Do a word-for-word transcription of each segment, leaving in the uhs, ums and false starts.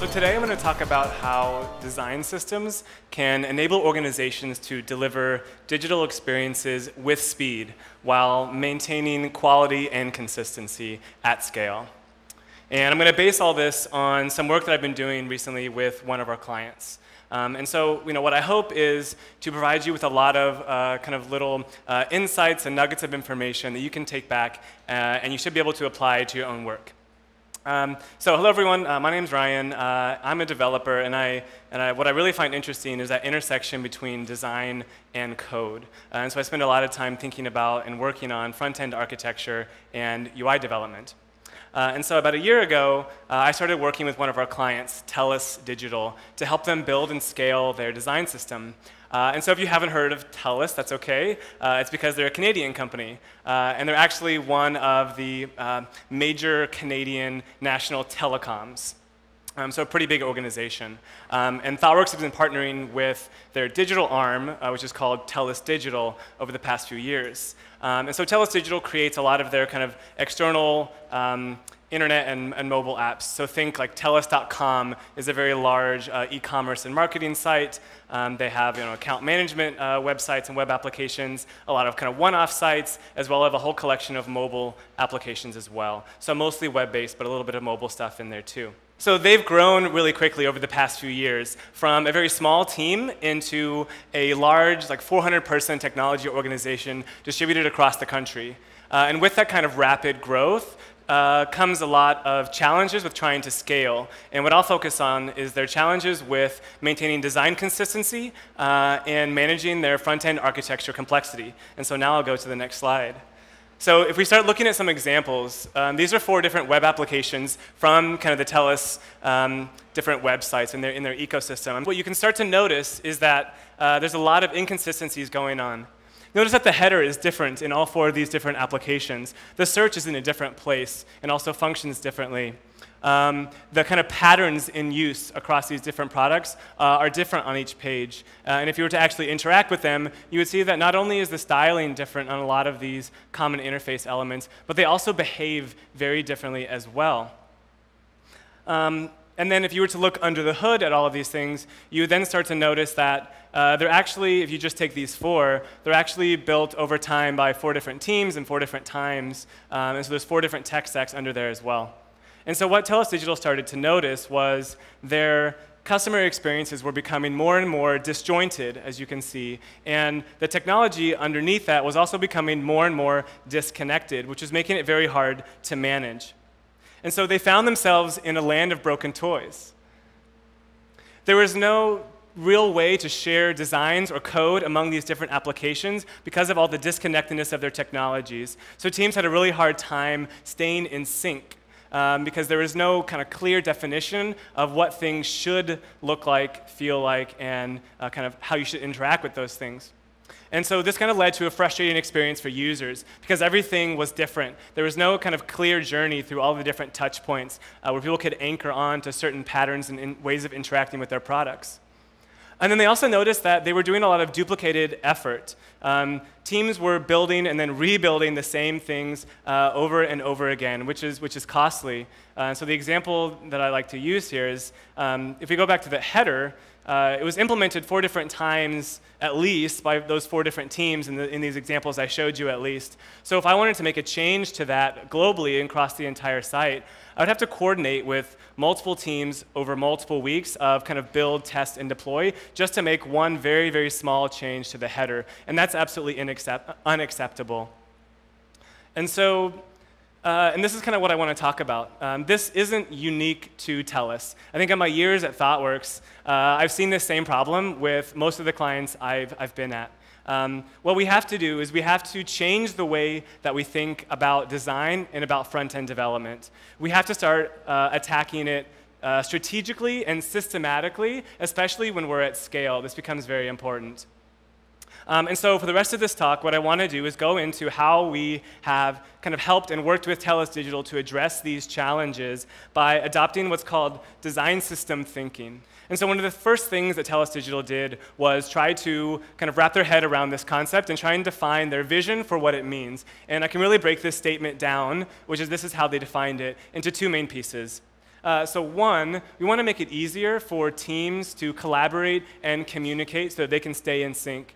So today I'm going to talk about how design systems can enable organizations to deliver digital experiences with speed while maintaining quality and consistency at scale. And I'm going to base all this on some work that I've been doing recently with one of our clients. Um, and so, you know, what I hope is to provide you with a lot of uh, kind of little uh, insights and nuggets of information that you can take back uh, and you should be able to apply to your own work. Um, so hello everyone, uh, my name's Ryan. Uh, I'm a developer, and I and I, what I really find interesting is that intersection between design and code. Uh, and so I spend a lot of time thinking about and working on front-end architecture and U I development. Uh, and so about a year ago, uh, I started working with one of our clients, TELUS Digital, to help them build and scale their design system. Uh, and so if you haven't heard of TELUS, that's okay. Uh, it's because they're a Canadian company. Uh, and they're actually one of the uh, major Canadian national telecoms. Um, so a pretty big organization. Um, and ThoughtWorks has been partnering with their digital arm, uh, which is called TELUS Digital, over the past few years. Um, and so TELUS Digital creates a lot of their kind of external um, internet and, and mobile apps. So think like TELUS dot com is a very large uh, e-commerce and marketing site. Um, they have you know, account management uh, websites and web applications, a lot of kind of one-off sites, as well as a whole collection of mobile applications as well. So mostly web-based, but a little bit of mobile stuff in there too. So they've grown really quickly over the past few years from a very small team into a large, like four hundred person technology organization distributed across the country. Uh, and with that kind of rapid growth uh, comes a lot of challenges with trying to scale. And what I'll focus on is their challenges with maintaining design consistency uh, and managing their front-end architecture complexity. And so now I'll go to the next slide. So if we start looking at some examples, um, these are four different web applications from kind of the TELUS um, different websites in their, in their ecosystem. And what you can start to notice is that uh, there's a lot of inconsistencies going on. Notice that the header is different in all four of these different applications. The search is in a different place and also functions differently. Um, the kind of patterns in use across these different products uh, are different on each page. Uh, and if you were to actually interact with them, you would see that not only is the styling different on a lot of these common interface elements, but they also behave very differently as well. Um, and then if you were to look under the hood at all of these things, you would then start to notice that uh, they're actually, if you just take these four, they're actually built over time by four different teams and four different times. Um, and so there's four different tech stacks under there as well. And so what TELUS Digital started to notice was their customer experiences were becoming more and more disjointed, as you can see, and the technology underneath that was also becoming more and more disconnected, which was making it very hard to manage. And so they found themselves in a land of broken toys. There was no real way to share designs or code among these different applications because of all the disconnectedness of their technologies. So teams had a really hard time staying in sync. Um, because there is no kind of clear definition of what things should look like, feel like, and uh, kind of how you should interact with those things. And so this kind of led to a frustrating experience for users because everything was different. There was no kind of clear journey through all the different touch points uh, where people could anchor on to certain patterns and in ways of interacting with their products. And then they also noticed that they were doing a lot of duplicated effort. Um, teams were building and then rebuilding the same things uh, over and over again, which is, which is costly. Uh, so the example that I like to use here is, um, if we go back to the header, uh, it was implemented four different times at least by those four different teams in, the, in these examples I showed you at least. So if I wanted to make a change to that globally and across the entire site, I would have to coordinate with multiple teams over multiple weeks of kind of build, test, and deploy just to make one very, very small change to the header. And that's absolutely unaccept unacceptable. And so, uh, and this is kind of what I want to talk about. Um, this isn't unique to TELUS. I think in my years at ThoughtWorks, uh, I've seen this same problem with most of the clients I've, I've been at. Um, what we have to do is we have to change the way that we think about design and about front-end development. We have to start uh, attacking it uh, strategically and systematically, especially when we're at scale. This becomes very important. Um, and so for the rest of this talk, what I want to do is go into how we have kind of helped and worked with TELUS Digital to address these challenges by adopting what's called design system thinking. And so one of the first things that TELUS Digital did was try to kind of wrap their head around this concept and try and define their vision for what it means. And I can really break this statement down, which is this is how they defined it, into two main pieces. Uh, so one, we want to make it easier for teams to collaborate and communicate so that they can stay in sync.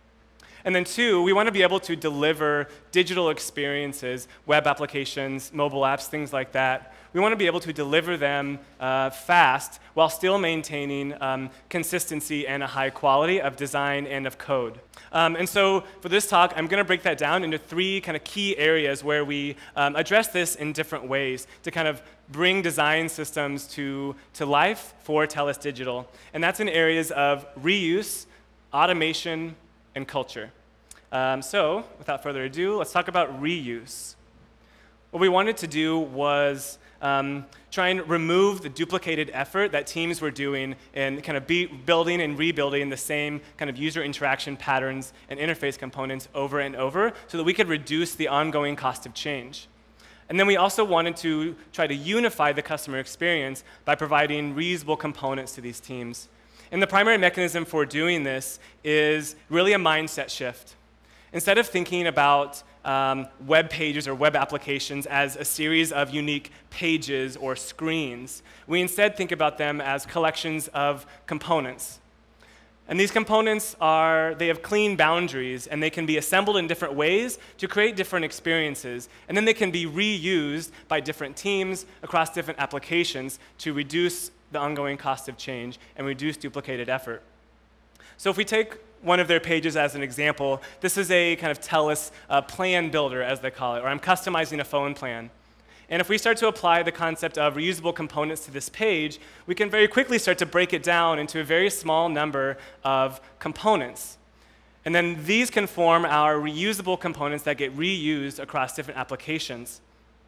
And then two, we want to be able to deliver digital experiences, web applications, mobile apps, things like that. We want to be able to deliver them uh, fast while still maintaining um, consistency and a high quality of design and of code. Um, and so for this talk, I'm going to break that down into three kind of key areas where we um, address this in different ways to kind of bring design systems to, to life for TELUS Digital. And that's in areas of reuse, automation, and culture. Um, so without further ado, let's talk about reuse. What we wanted to do was um, try and remove the duplicated effort that teams were doing in kind of be building and rebuilding the same kind of user interaction patterns and interface components over and over so that we could reduce the ongoing cost of change. And then we also wanted to try to unify the customer experience by providing reusable components to these teams. And the primary mechanism for doing this is really a mindset shift. Instead of thinking about um, web pages or web applications as a series of unique pages or screens, we instead think about them as collections of components. And these components are, they have clean boundaries, and they can be assembled in different ways to create different experiences. And then they can be reused by different teams across different applications to reduce the ongoing cost of change and reduce duplicated effort. So if we take one of their pages as an example, this is a kind of TELUS uh, plan builder, as they call it, or I'm customizing a phone plan. And if we start to apply the concept of reusable components to this page, we can very quickly start to break it down into a very small number of components. And then these can form our reusable components that get reused across different applications.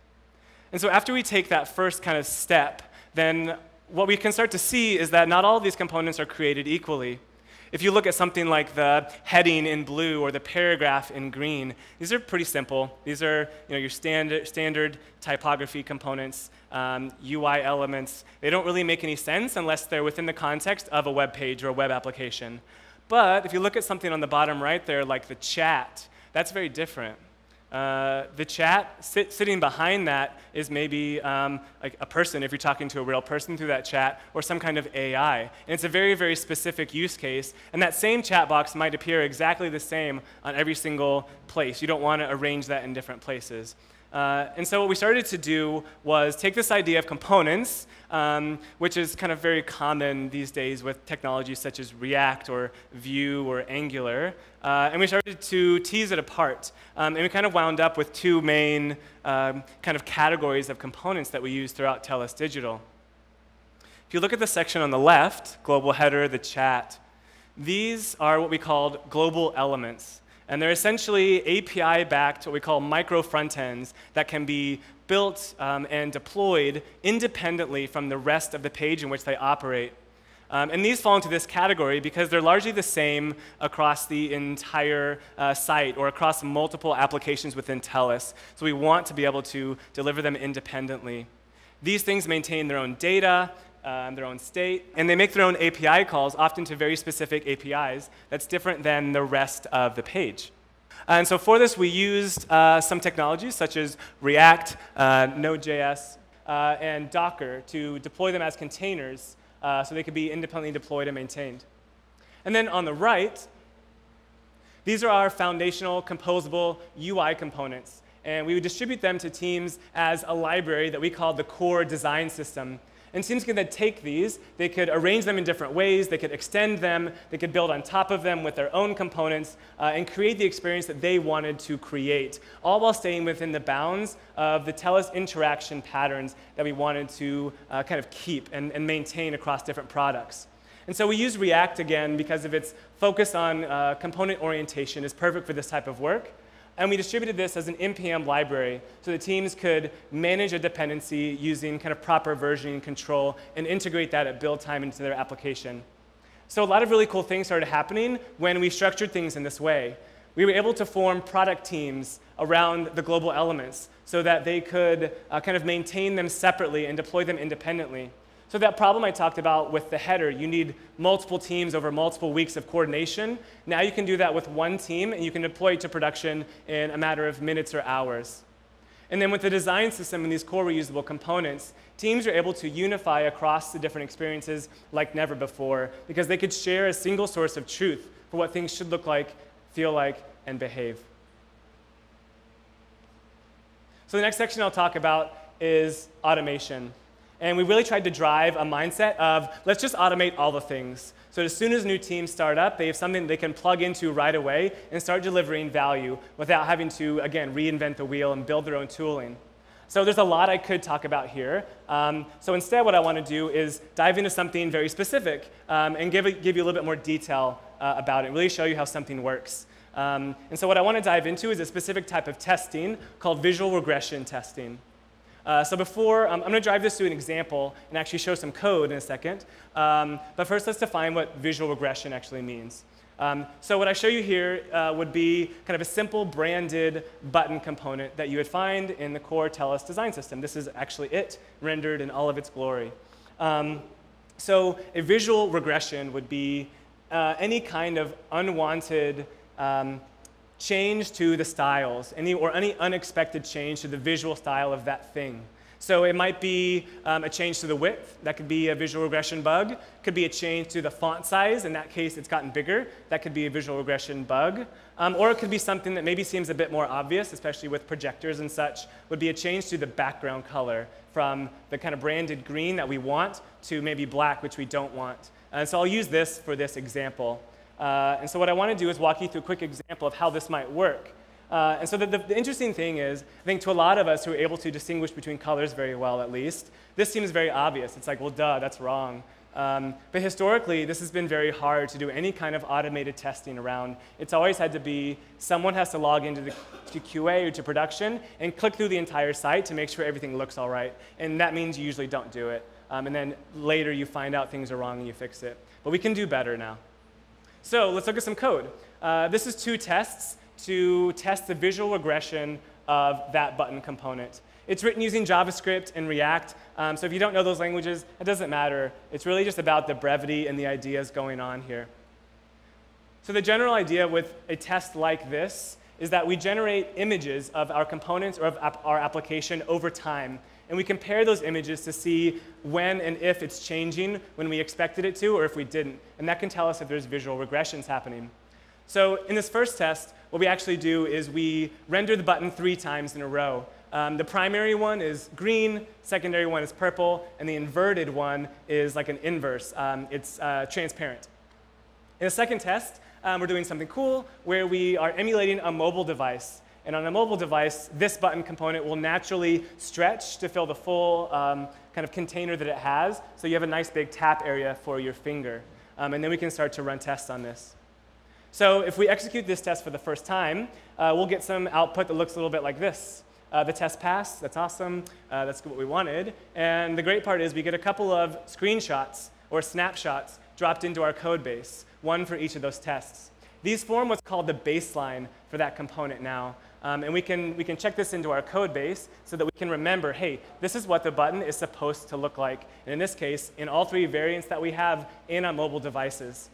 And so after we take that first kind of step, then what we can start to see is that not all of these components are created equally. If you look at something like the heading in blue or the paragraph in green, these are pretty simple. These are you know, your standard, standard typography components, um, U I elements. They don't really make any sense unless they're within the context of a web page or a web application. But if you look at something on the bottom right there, like the chat, that's very different. Uh, the chat, sit, sitting behind that is maybe um, like a person, if you're talking to a real person through that chat, or some kind of A I. And it's a very, very specific use case. And that same chat box might appear exactly the same on every single place. You don't want to arrange that in different places. Uh, and so what we started to do was take this idea of components, um, which is kind of very common these days with technologies such as React or Vue or Angular, uh, and we started to tease it apart. Um, and we kind of wound up with two main um, kind of categories of components that we use throughout TELUS Digital. If you look at the section on the left, global header, the chat, these are what we called global elements. And they're essentially A P I-backed, what we call micro front ends, that can be built um, and deployed independently from the rest of the page in which they operate. Um, and these fall into this category because they're largely the same across the entire uh, site or across multiple applications within TELUS. So we want to be able to deliver them independently. These things maintain their own data, Um, their own state, and they make their own A P I calls, often to very specific A P Is that's different than the rest of the page. And so for this, we used uh, some technologies such as React, uh, Node.js, uh, and Docker to deploy them as containers uh, so they could be independently deployed and maintained. And then on the right, these are our foundational composable U I components. And we would distribute them to teams as a library that we call the core design system. And teams could then take these, they could arrange them in different ways, they could extend them, they could build on top of them with their own components, uh, and create the experience that they wanted to create, all while staying within the bounds of the TELUS interaction patterns that we wanted to uh, kind of keep and, and maintain across different products. And so we use React again because of its focus on uh, component orientation is perfect for this type of work. And we distributed this as an N P M library so the teams could manage a dependency using kind of proper versioning control and integrate that at build time into their application. So a lot of really cool things started happening when we structured things in this way. We were able to form product teams around the global elements so that they could uh, kind of maintain them separately and deploy them independently. So that problem I talked about with the header, you need multiple teams over multiple weeks of coordination. Now you can do that with one team, and you can deploy it to production in a matter of minutes or hours. And then with the design system and these core reusable components, teams are able to unify across the different experiences like never before, because they could share a single source of truth for what things should look like, feel like, and behave. So the next section I'll talk about is automation. And we really tried to drive a mindset of, let's just automate all the things. So as soon as new teams start up, they have something they can plug into right away and start delivering value without having to, again, reinvent the wheel and build their own tooling. So there's a lot I could talk about here. Um, so instead, what I want to do is dive into something very specific um, and give, it, give you a little bit more detail uh, about it, really show you how something works. Um, and so what I want to dive into is a specific type of testing called visual regression testing. Uh, so before, um, I'm going to drive this through an example and actually show some code in a second. Um, but first, let's define what visual regression actually means. Um, so what I show you here uh, would be kind of a simple branded button component that you would find in the core TELUS design system. This is actually it, rendered in all of its glory. Um, so a visual regression would be uh, any kind of unwanted um, change to the styles, any, or any unexpected change to the visual style of that thing. So it might be um, a change to the width. That could be a visual regression bug. Could be a change to the font size. In that case, it's gotten bigger. That could be a visual regression bug. Um, or it could be something that maybe seems a bit more obvious, especially with projectors and such, would be a change to the background color from the kind of branded green that we want to maybe black, which we don't want. And so I'll use this for this example. Uh, and so what I want to do is walk you through a quick example of how this might work. Uh, and so the, the, the interesting thing is, I think to a lot of us who are able to distinguish between colors very well, at least, this seems very obvious. It's like, well, duh, that's wrong. Um, but historically, this has been very hard to do any kind of automated testing around. It's always had to be someone has to log into the to Q A or to production and click through the entire site to make sure everything looks all right. And that means you usually don't do it. Um, and then later you find out things are wrong and you fix it. But we can do better now. So let's look at some code. Uh, this is two tests to test the visual regression of that button component. It's written using JavaScript and React. Um, so if you don't know those languages, it doesn't matter. It's really just about the brevity and the ideas going on here. So the general idea with a test like this is that we generate images of our components or of ap our application over time. And we compare those images to see when and if it's changing when we expected it to or if we didn't. And that can tell us if there's visual regressions happening. So in this first test, what we actually do is we render the button three times in a row. Um, the primary one is green, secondary one is purple, and the inverted one is like an inverse. Um, it's uh, transparent. In the second test, um, we're doing something cool where we are emulating a mobile device. And on a mobile device, this button component will naturally stretch to fill the full um, kind of container that it has. So you have a nice big tap area for your finger. Um, and then we can start to run tests on this. So if we execute this test for the first time, uh, we'll get some output that looks a little bit like this. Uh, the test passed. That's awesome. Uh, that's what we wanted. And the great part is we get a couple of screenshots or snapshots dropped into our code base, one for each of those tests. These form what's called the baseline for that component now. Um, and we can, we can check this into our code base so that we can remember, hey, this is what the button is supposed to look like. And in this case, in all three variants that we have in our mobile devices.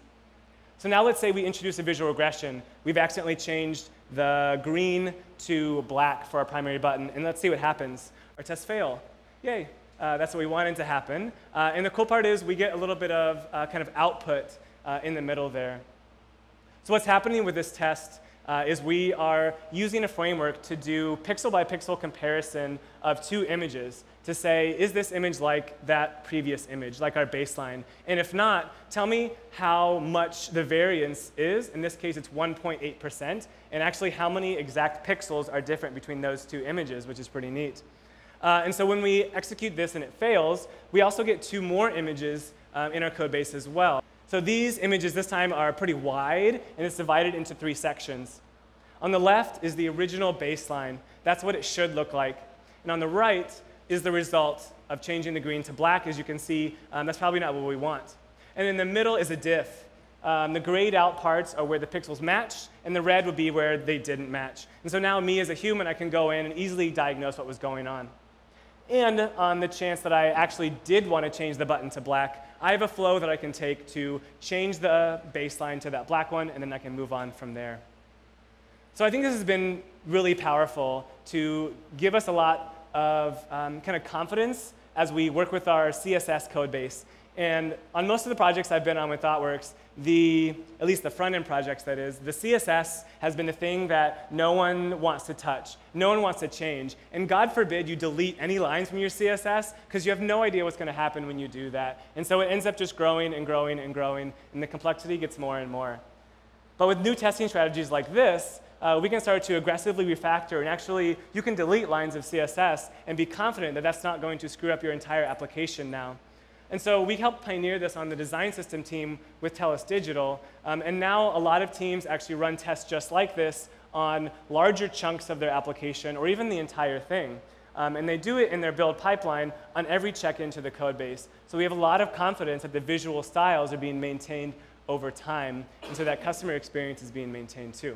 So now let's say we introduce a visual regression. We've accidentally changed the green to black for our primary button. And let's see what happens. Our tests fail. Yay. Uh, that's what we wanted to happen. Uh, and the cool part is we get a little bit of uh, kind of output uh, in the middle there. So what's happening with this test Uh, is we are using a framework to do pixel by pixel comparison of two images to say, is this image like that previous image, like our baseline? And if not, tell me how much the variance is. In this case, it's one point eight percent. And actually, how many exact pixels are different between those two images, which is pretty neat. Uh, and so when we execute this and it fails, we also get two more images uh, in our code base as well. So these images this time are pretty wide, and it's divided into three sections. On the left is the original baseline. That's what it should look like. And on the right is the result of changing the green to black. As you can see, um, that's probably not what we want. And in the middle is a diff. Um, the grayed out parts are where the pixels match, and the red would be where they didn't match. And so now me as a human, I can go in and easily diagnose what was going on. And on the chance that I actually did want to change the button to black, I have a flow that I can take to change the baseline to that black one, and then I can move on from there. So I think this has been really powerful to give us a lot of um, kind of confidence as we work with our C S S code base. And on most of the projects I've been on with ThoughtWorks, the, at least the front-end projects that is, the C S S has been the thing that no one wants to touch. No one wants to change. And God forbid you delete any lines from your C S S, because you have no idea what's going to happen when you do that. And so it ends up just growing and growing and growing, and the complexity gets more and more. But with new testing strategies like this, uh, we can start to aggressively refactor, and actually you can delete lines of C S S and be confident that that's not going to screw up your entire application now. And so we helped pioneer this on the design system team with TELUS Digital, um, and now a lot of teams actually run tests just like this on larger chunks of their application, or even the entire thing. Um, and they do it in their build pipeline on every check-in to the code base. So we have a lot of confidence that the visual styles are being maintained over time, and so that customer experience is being maintained too.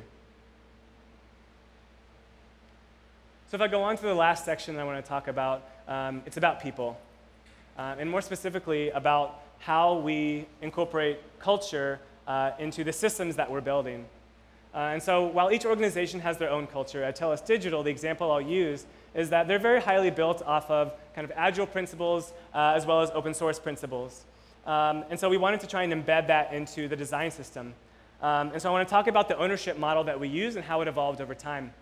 So if I go on to the last section I want to talk about, um, it's about people. Uh, and more specifically about how we incorporate culture uh, into the systems that we're building. Uh, and so while each organization has their own culture, at TELUS Digital, the example I'll use is that they're very highly built off of kind of agile principles uh, as well as open source principles. Um, and so we wanted to try and embed that into the design system. Um, and so I want to talk about the ownership model that we use and how it evolved over time.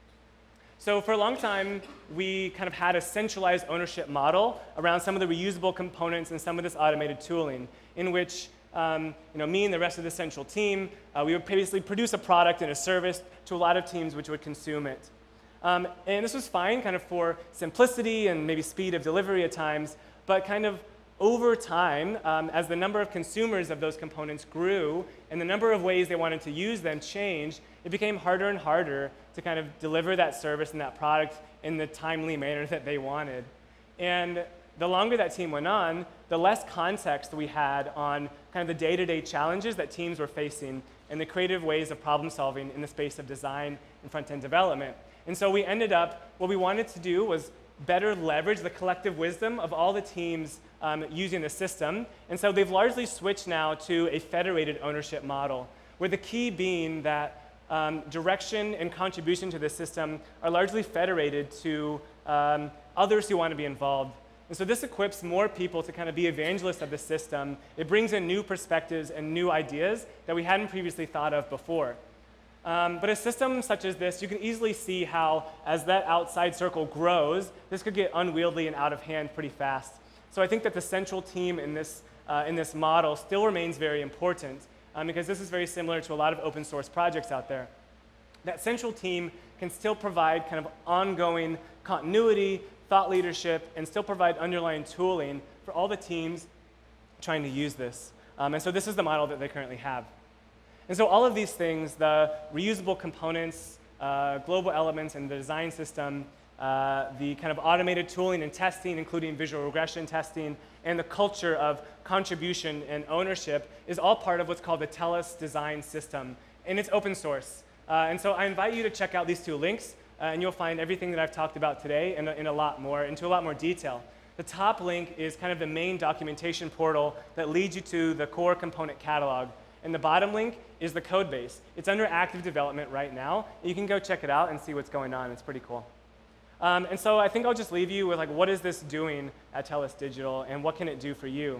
So for a long time, we kind of had a centralized ownership model around some of the reusable components and some of this automated tooling, in which um, you know, me and the rest of the central team, uh, we would previously produce a product and a service to a lot of teams which would consume it. Um, and this was fine kind of for simplicity and maybe speed of delivery at times, but kind of over time, um, as the number of consumers of those components grew and the number of ways they wanted to use them changed, it became harder and harder to kind of deliver that service and that product in the timely manner that they wanted. And the longer that team went on, the less context we had on kind of the day-to-day challenges that teams were facing and the creative ways of problem solving in the space of design and front-end development. And so we ended up, what we wanted to do was better leverage the collective wisdom of all the teams um, using the system. And so they've largely switched now to a federated ownership model, where the key being that um, direction and contribution to the system are largely federated to um, others who want to be involved. And so this equips more people to kind of be evangelists of the system. It brings in new perspectives and new ideas that we hadn't previously thought of before. Um, but a system such as this, you can easily see how, as that outside circle grows, this could get unwieldy and out of hand pretty fast. So I think that the central team in this, uh, in this model still remains very important, um, because this is very similar to a lot of open source projects out there. That central team can still provide kind of ongoing continuity, thought leadership, and still provide underlying tooling for all the teams trying to use this. Um, and so this is the model that they currently have. And so all of these things, the reusable components, uh, global elements in the design system, uh, the kind of automated tooling and testing, including visual regression testing, and the culture of contribution and ownership is all part of what's called the TELUS design system. And it's open source. Uh, and so I invite you to check out these two links, uh, and you'll find everything that I've talked about today in a, in a lot more, into a lot more detail. The top link is kind of the main documentation portal that leads you to the core component catalog. And the bottom link is the code base. It's under active development right now. You can go check it out and see what's going on. It's pretty cool. Um, and so I think I'll just leave you with, like, what is this doing at TELUS Digital, and what can it do for you?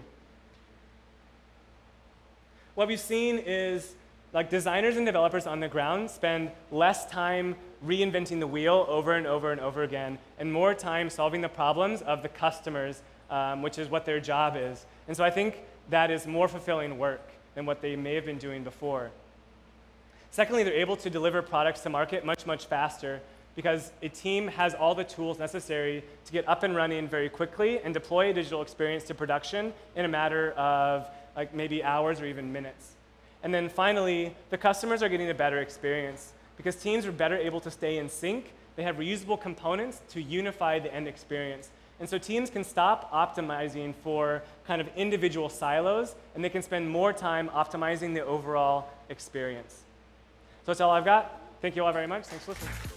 What we've seen is, like, designers and developers on the ground spend less time reinventing the wheel over and over and over again, and more time solving the problems of the customers, um, which is what their job is. And so I think that is more fulfilling work than what they may have been doing before. Secondly, they're able to deliver products to market much, much faster, because a team has all the tools necessary to get up and running very quickly and deploy a digital experience to production in a matter of, like, maybe hours or even minutes. And then finally, the customers are getting a better experience, because teams are better able to stay in sync. They have reusable components to unify the end experience. And so teams can stop optimizing for kind of individual silos, and they can spend more time optimizing the overall experience. So that's all I've got. Thank you all very much. Thanks for listening.